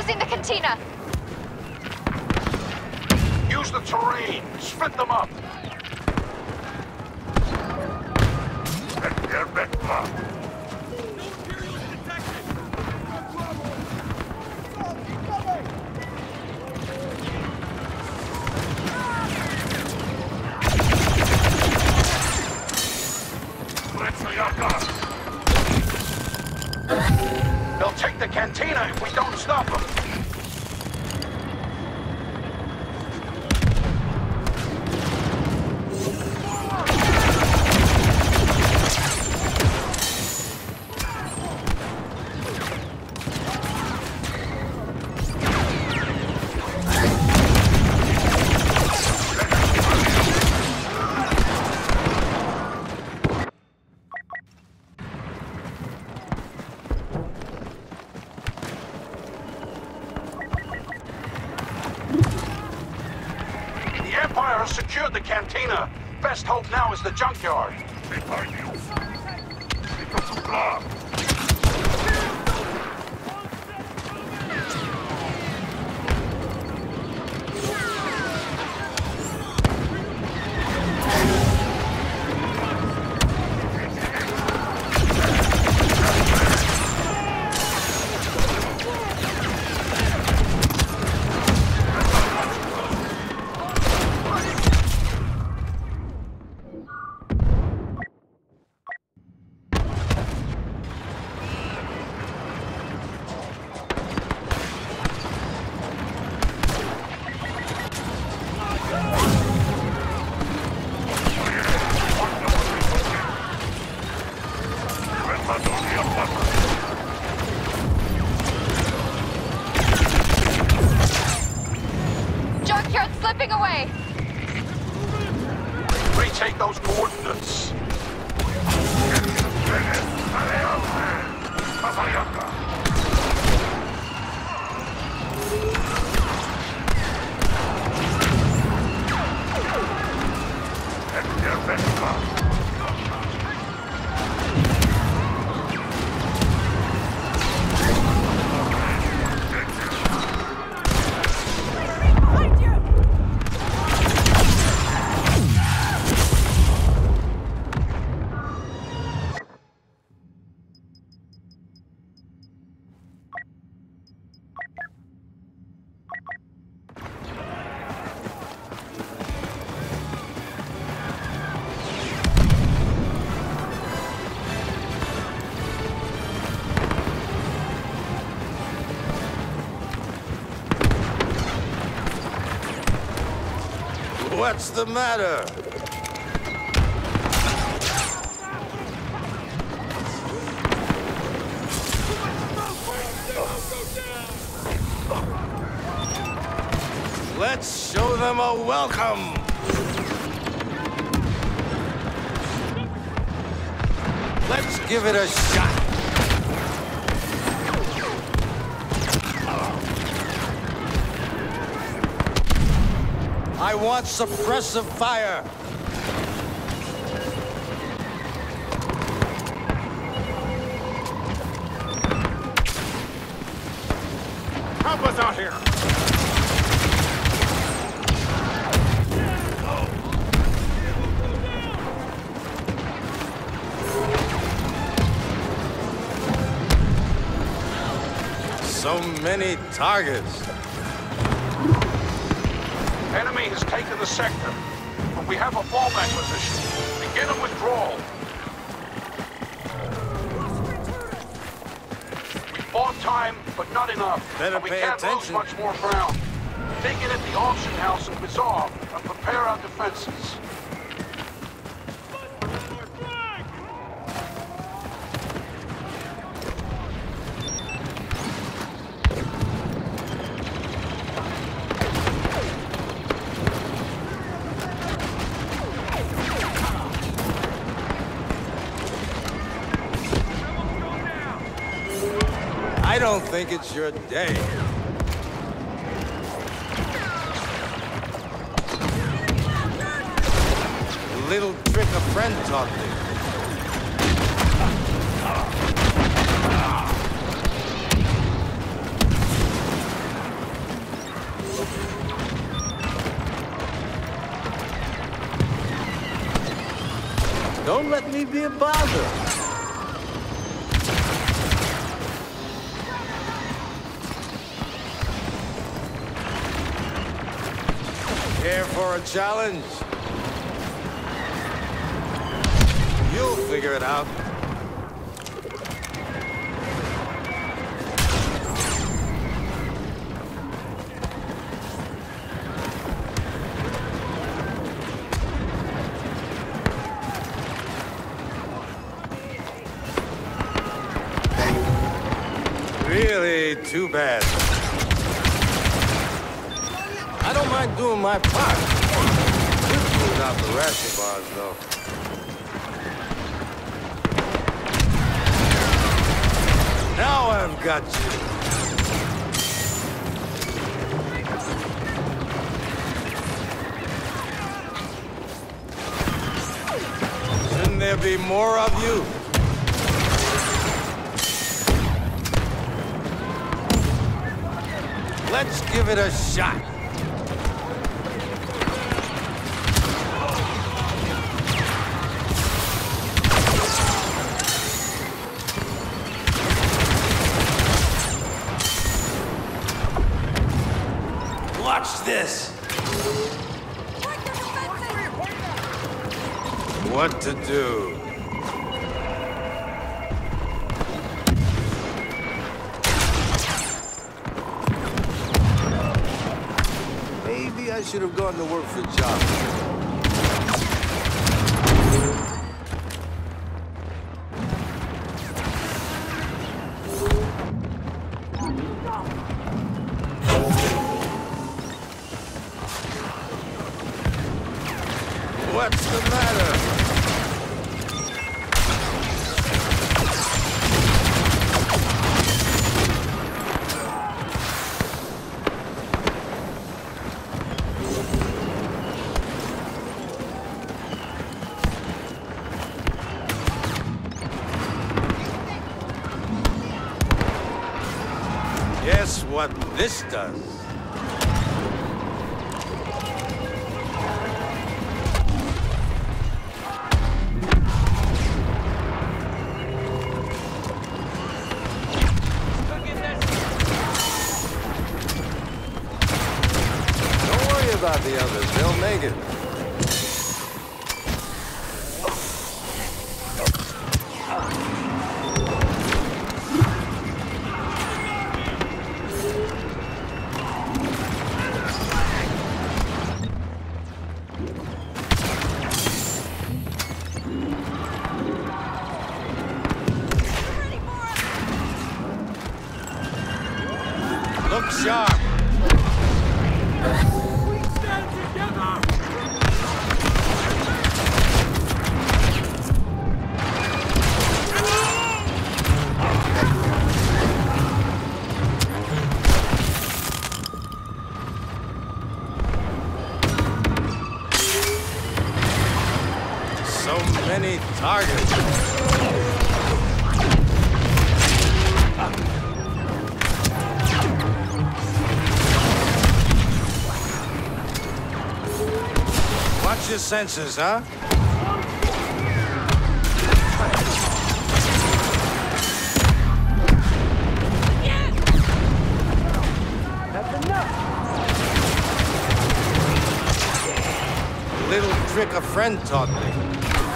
Losing the cantina! Use the terrain! Split them up! They'll take the cantina if we don't stop them! Secured the cantina. Best hope now is the junkyard. Behind you. Junkyard's slipping away! Retake those coordinates! What's the matter? Let's show them a welcome! Let's give it a shot! I want suppressive fire! Help us out here! So many targets. Enemy has taken the sector, but we have a fallback position. Begin a withdrawal. We bought time, but not enough. Better and we pay can't attention. lose much more ground. Dig in at the auction house and resolve, and prepare our defenses. I don't think it's your day. Little trick a friend taught me. Don't let me be a bother. Care for a challenge? You'll figure it out. Really too bad. I don't mind doing my part. Without the ration bars, though. Now I've got you. Shouldn't there be more of you? Let's give it a shot. Watch this. What to do? Maybe I should have gone to work for John. What's the matter? Guess what this does? About the others, they'll make it. Look sharp. So many targets. Watch your senses, huh? That's enough. Little trick a friend taught me.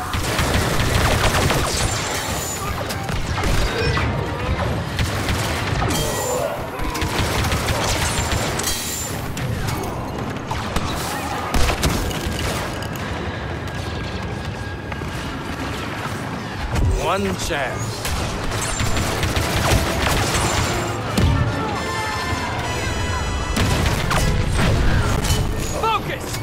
One chance. Focus!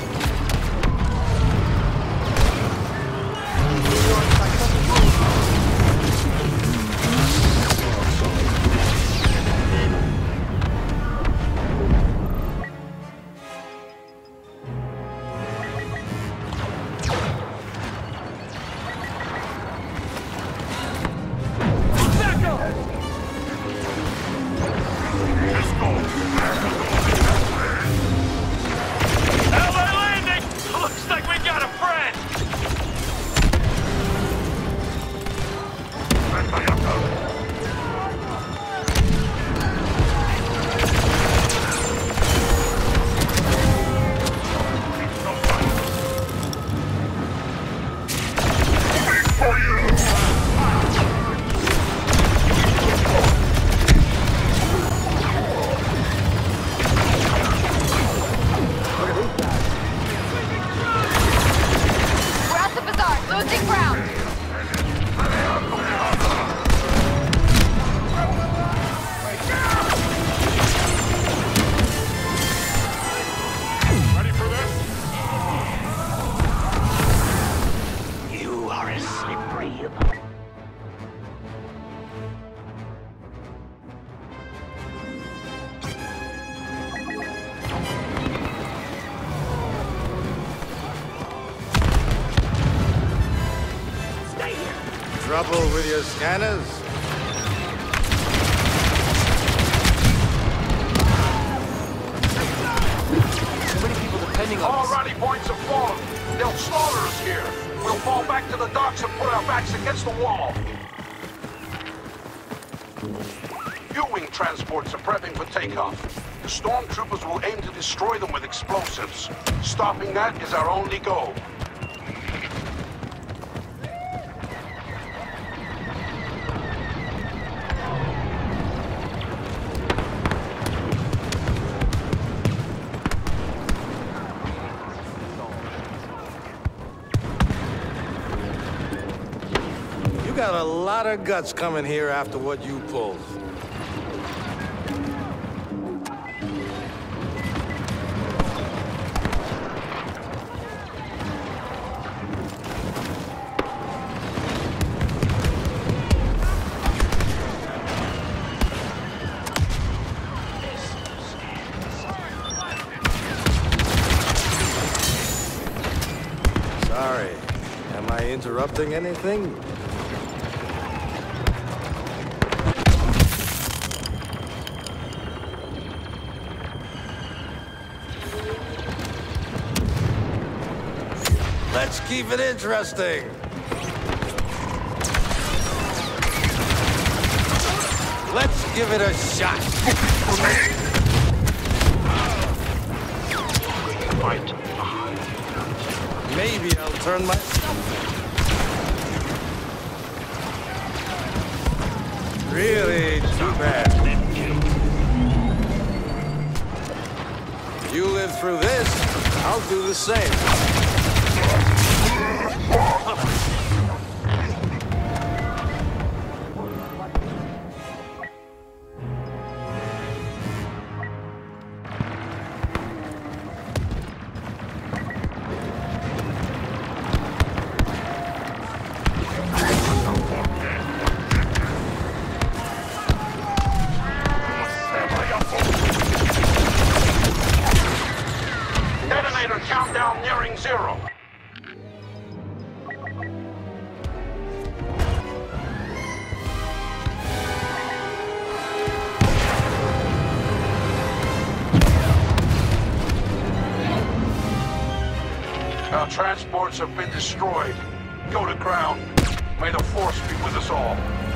Trouble with your scanners? So many people depending on All us. rally points have fallen. They'll slaughter us here. We'll fall back to the docks and put our backs against the wall. U-wing transports are prepping for takeoff. The stormtroopers will aim to destroy them with explosives. Stopping that is our only goal. You got a lot of guts coming here after what you pulled. Sorry. Am I interrupting anything? Let's keep it interesting. Let's give it a shot. Maybe I'll turn myself in. Really too bad. You live through this, I'll do the same. Detonator countdown nearing 0. Our transports have been destroyed. Go to ground. May the Force be with us all.